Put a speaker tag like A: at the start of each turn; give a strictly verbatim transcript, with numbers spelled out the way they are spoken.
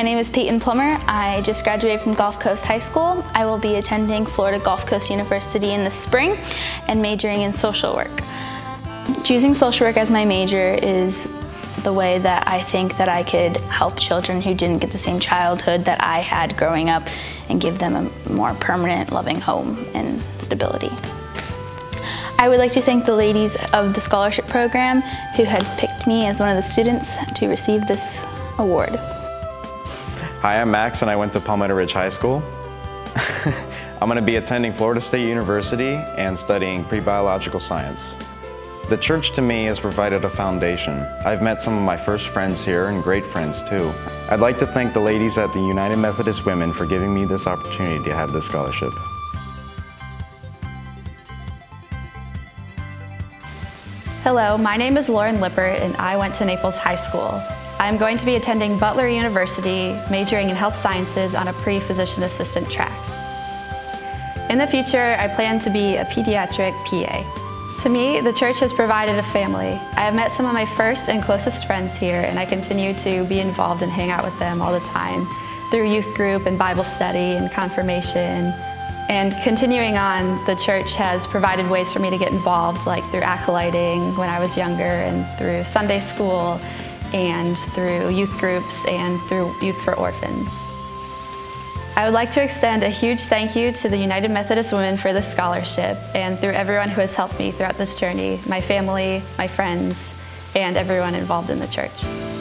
A: My name is Peyton Plummer. I just graduated from Gulf Coast High School. I will be attending Florida Gulf Coast University in the spring and majoring in social work. Choosing social work as my major is the way that I think that I could help children who didn't get the same childhood that I had growing up and give them a more permanent, loving home and stability. I would like to thank the ladies of the scholarship program who had picked me as one of the students to receive this award.
B: Hi, I'm Max and I went to Palmetto Ridge High School. I'm going to be attending Florida State University and studying pre-biological science. The church to me has provided a foundation. I've met some of my first friends here and great friends too. I'd like to thank the ladies at the United Methodist Women for giving me this opportunity to have this scholarship.
C: Hello, my name is Lauren Lippert and I went to Naples High School. I'm going to be attending Butler University, majoring in health sciences on a pre-physician assistant track. In the future, I plan to be a pediatric P A. To me, the church has provided a family. I have met some of my first and closest friends here, and I continue to be involved and hang out with them all the time through youth group and Bible study and confirmation. And continuing on, the church has provided ways for me to get involved, like through acolyting when I was younger, and through Sunday school, and through youth groups, and through Youth for Orphans. I would like to extend a huge thank you to the United Methodist Women for this scholarship, and through everyone who has helped me throughout this journey, my family, my friends, and everyone involved in the church.